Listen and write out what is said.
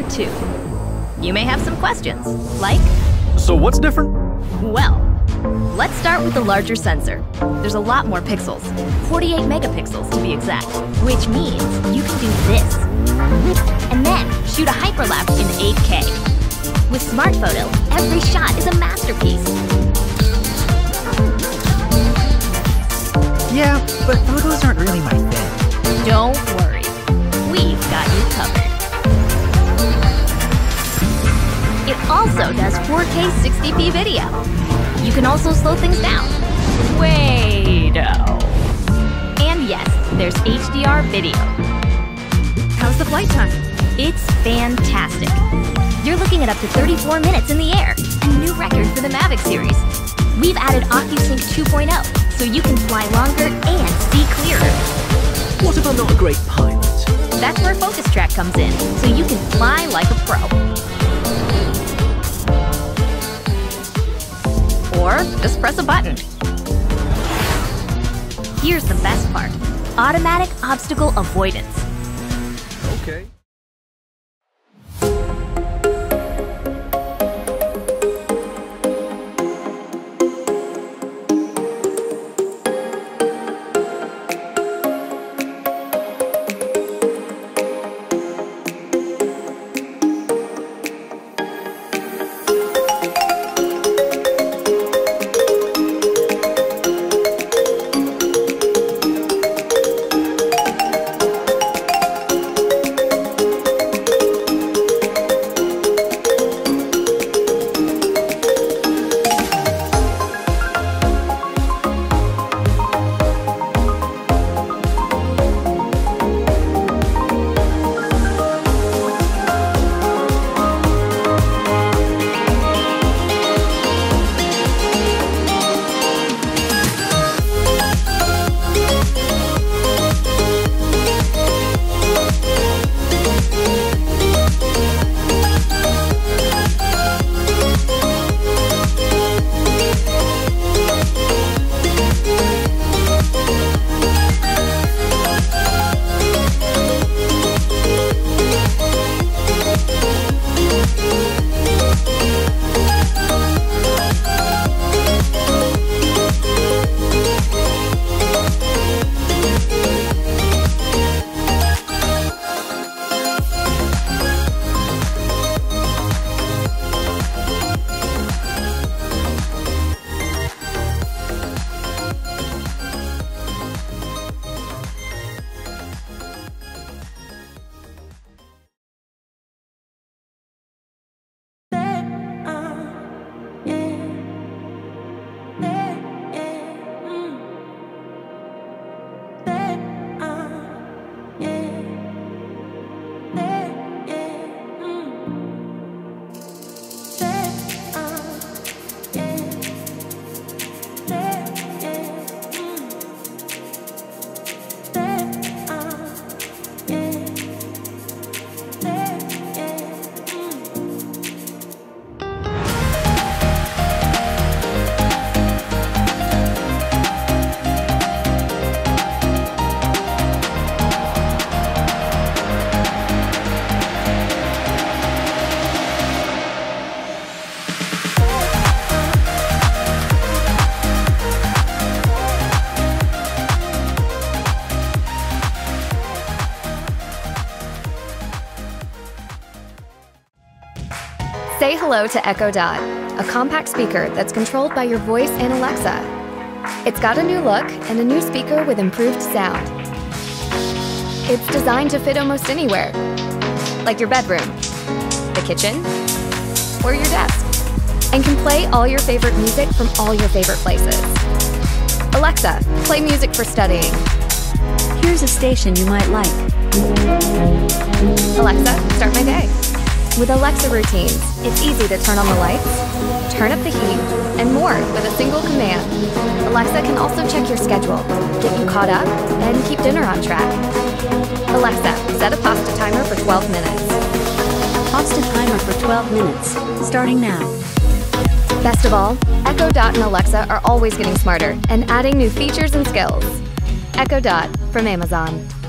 too. You may have some questions, like? So what's different? Well, let's start with the larger sensor. There's a lot more pixels, 48 megapixels to be exact, which means you can do this. And then shoot a hyperlapse in 8K. With Smart Photo, every shot is a masterpiece. Yeah, but photos aren't really my thing. Don't worry, we've got you covered. It also does 4K 60p video. You can also slow things down. Wait-o. And yes, there's HDR video. How's the flight time? It's fantastic. You're looking at up to 34 minutes in the air, a new record for the Mavic series. We've added OcuSync 2.0, so you can fly longer and see clearer. What if I'm not a great pilot? That's where Focus Track comes in, so you can fly like a pro. Or just press a button. Here's the best part: automatic obstacle avoidance. Okay. Say hello to Echo Dot, a compact speaker that's controlled by your voice and Alexa. It's got a new look and a new speaker with improved sound. It's designed to fit almost anywhere, like your bedroom, the kitchen, or your desk, and can play all your favorite music from all your favorite places. Alexa, play music for studying. Here's a station you might like. Alexa, start my day. With Alexa routines, it's easy to turn on the lights, turn up the heat, and more with a single command. Alexa can also check your schedule, get you caught up, and keep dinner on track. Alexa, set a pasta timer for 12 minutes. Pasta timer for 12 minutes, starting now. Best of all, Echo Dot and Alexa are always getting smarter and adding new features and skills. Echo Dot from Amazon.